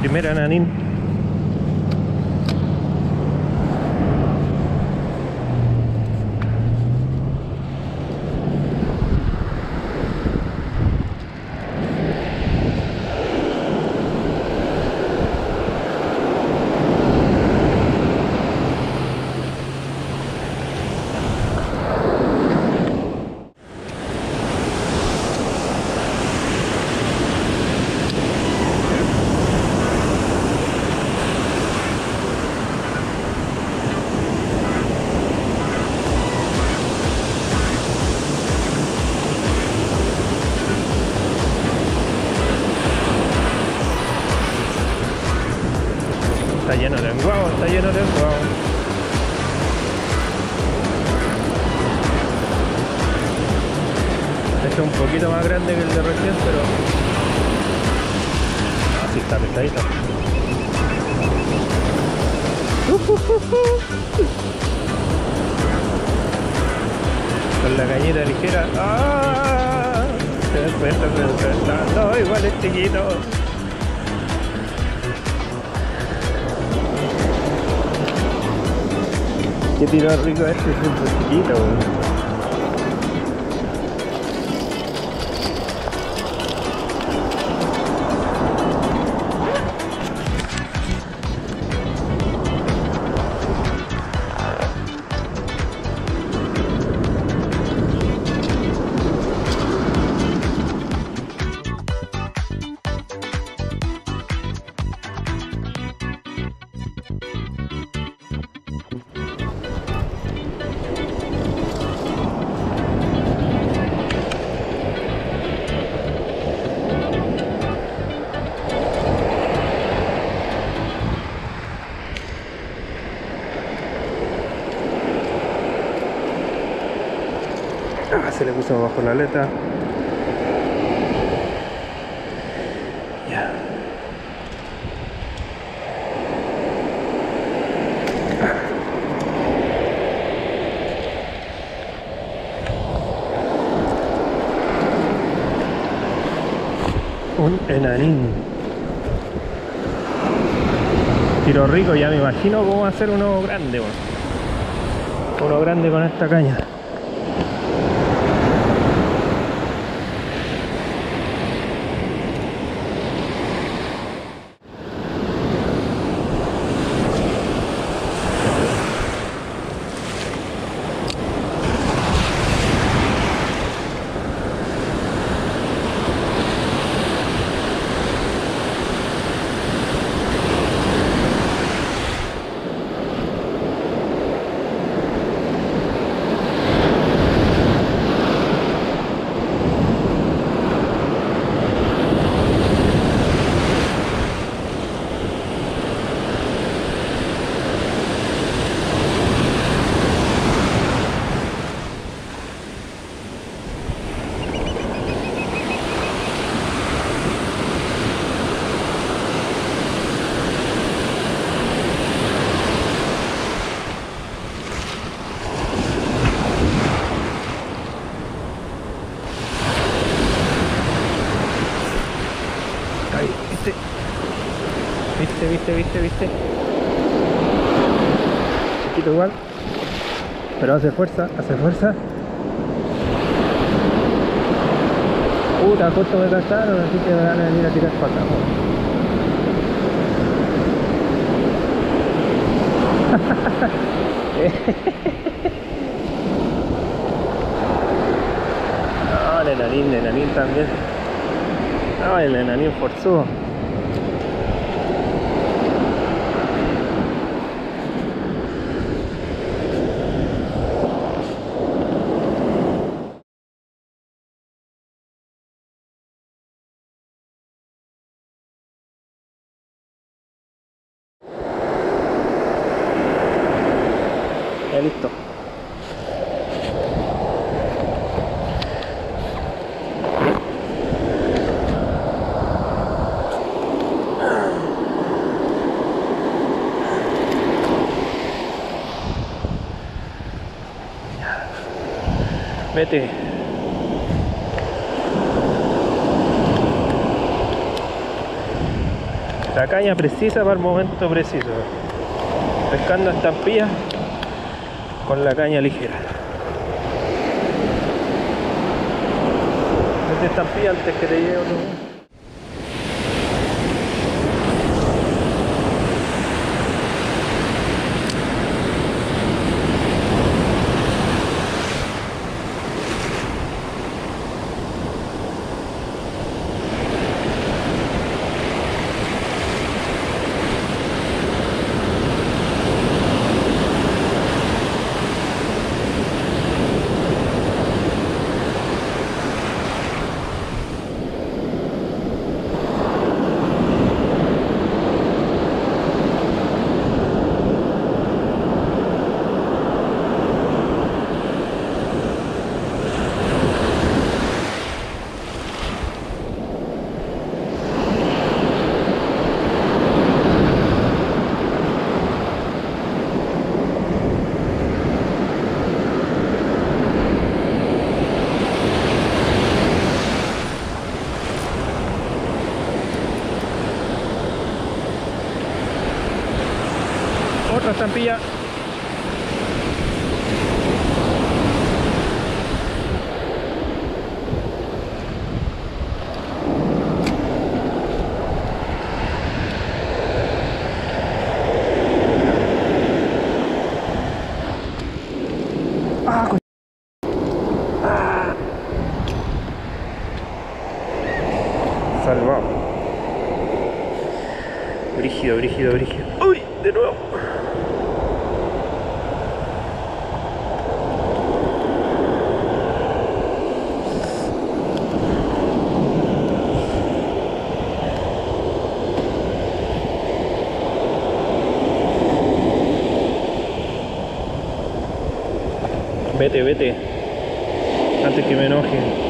primer ananín. Está lleno de enguao, está lleno de enguao. Este es un poquito más grande que el de recién, pero así está pesadito. Con la cañita ligera. ¡Ah! Se descuenta, se descuenta. No, igual es chiquito. Qué tiro rico este, es súper chiquito, güey. Ah, se le puso bajo la aleta. Ya. Un enanín. Tiro rico, ya me imagino cómo va a ser uno grande, bueno. Uno grande con esta caña. ¿Viste? Chiquito igual, pero hace fuerza. Puta, justo me cansaron, así que me van a venir a tirar para acá. No, el enanín también. No, el enanín forzudo. Ya listo. Vete. La caña precisa para el momento preciso. Pescando estampillas con la caña ligera. Mete estampilla antes que te llegue otro. Otra estampilla. Salvado. Brígido, brígido, brígido. ¡Uy! De nuevo. Vete, vete. Antes que me enoje.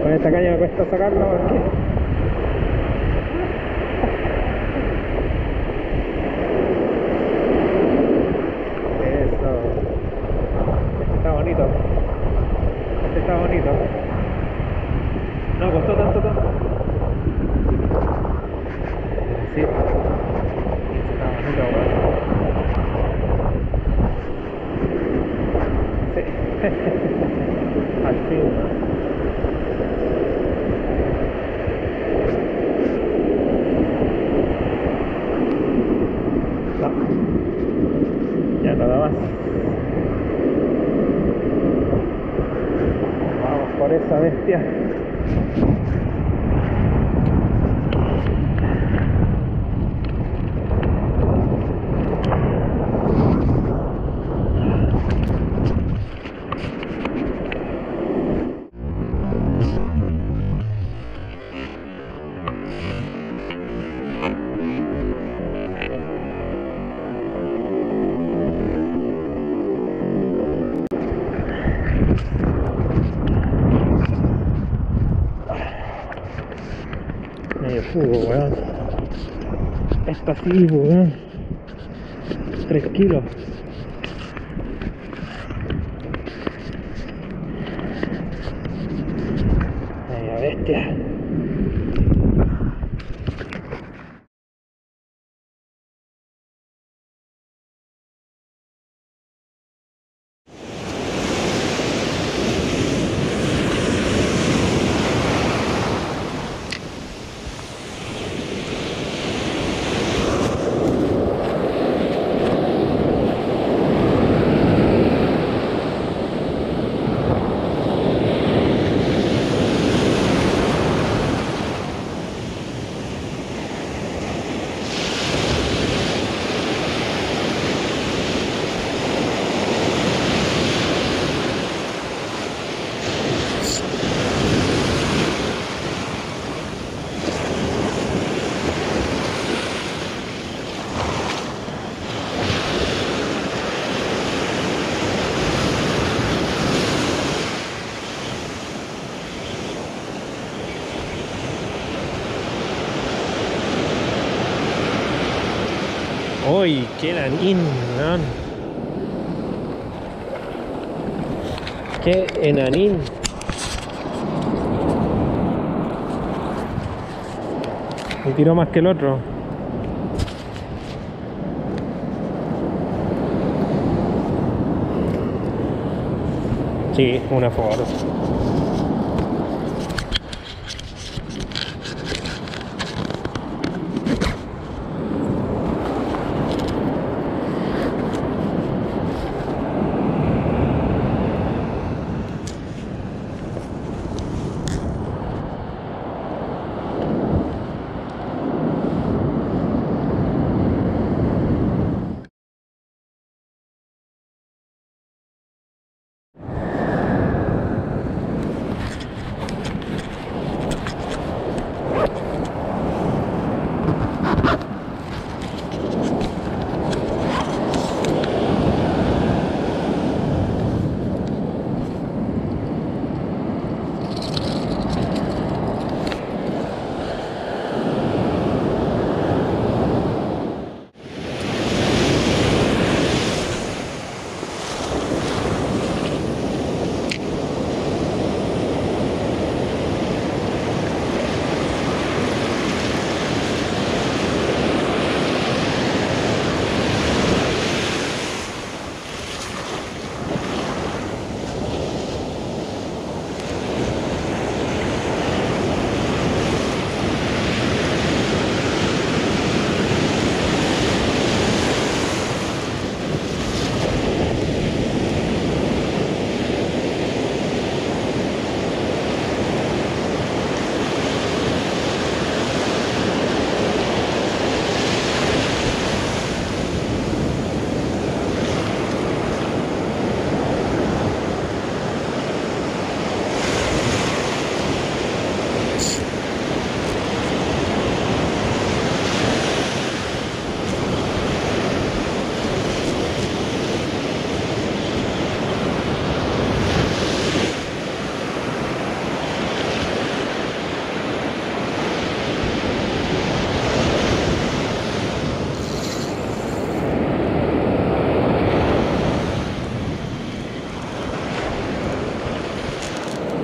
Con esta caña me cuesta sacarla porque... Eso. Este está bonito. Este está bonito. No costó tanto. Sí. Está bonito, weón. Sí. Al fin, ¿no? No. Ya nada más. Vamos por esa bestia. Medio jugo, weón. Esto así, weón. 3 kilos. Media bestia. Uy, qué enanín, weón. Qué enanín. Me tiró más que el otro. Sí, una Ford.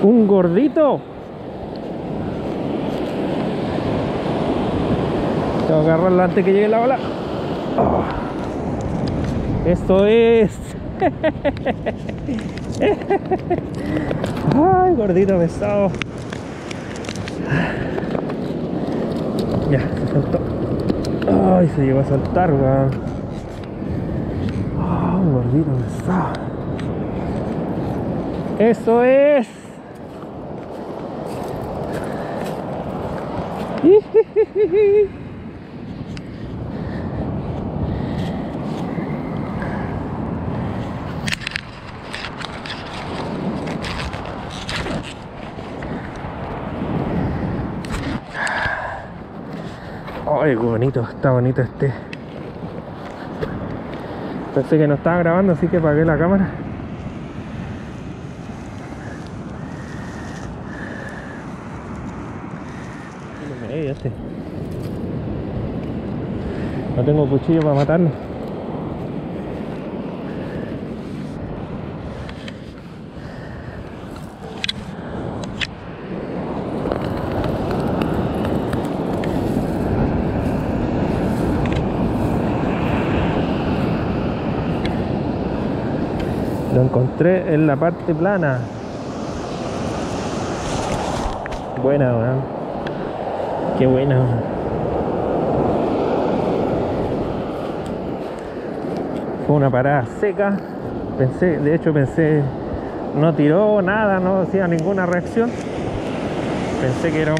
Un gordito. Tengo que agarrarla antes que llegue la ola. Oh. Esto es. Ay, gordito pesado. Ya, se soltó. Ay, se llegó a soltar, weón. Oh, gordito pesado. Eso es. Ay, qué bonito, está bonito este. Pensé que no estaba grabando, así que apagué la cámara. Este. No tengo cuchillo para matarlo. Lo encontré en la parte plana. Buena, weón. Qué buena, weón. Fue una parada seca. De hecho pensé, no tiró nada, no hacía ninguna reacción. Pensé que era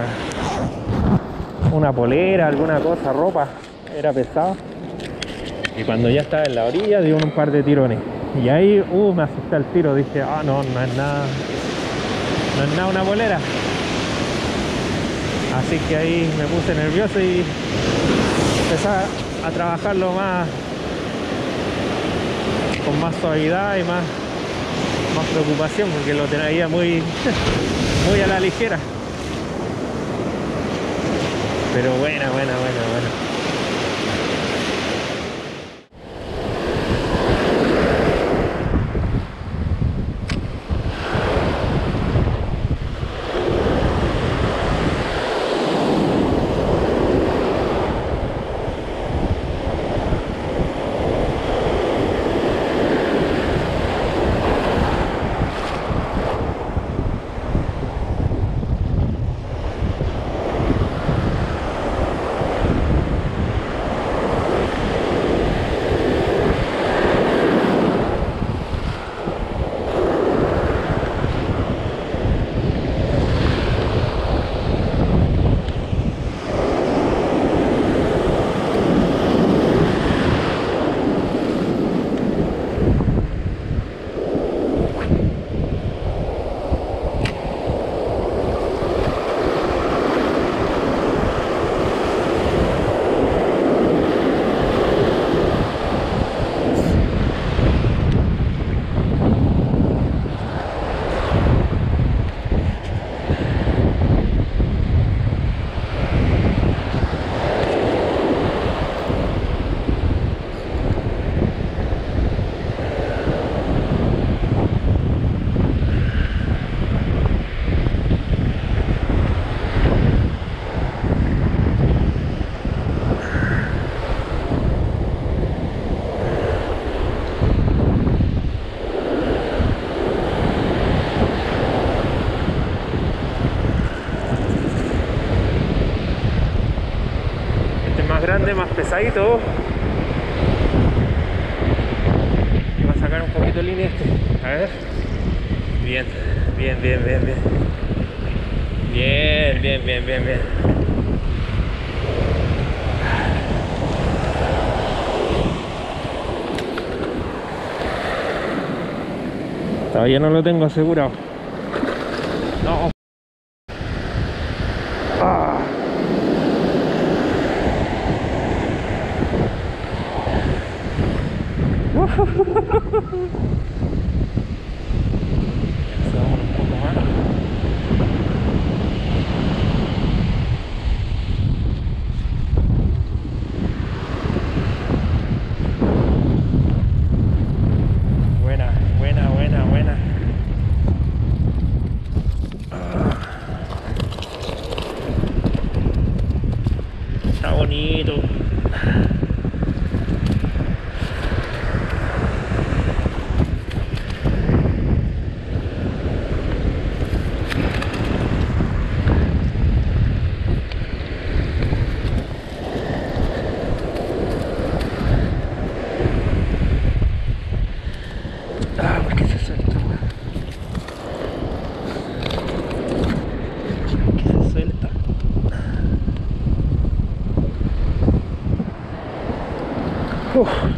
una polera, alguna cosa, ropa. Era pesado. Y cuando ya estaba en la orilla dio un par de tirones. Y ahí, me asusté al tiro, dije, no es nada una bolera. Así que ahí me puse nervioso y empecé a trabajarlo con más suavidad y más preocupación, porque lo tenía muy a la ligera. Pero buena. Grande, más pesadito. Y va a sacar un poquito de línea este. A ver. Bien. Todavía no lo tengo asegurado. No. Buena. bonito. Ah, ¿por qué se suelta, weón? ¿Por qué se suelta? Uf.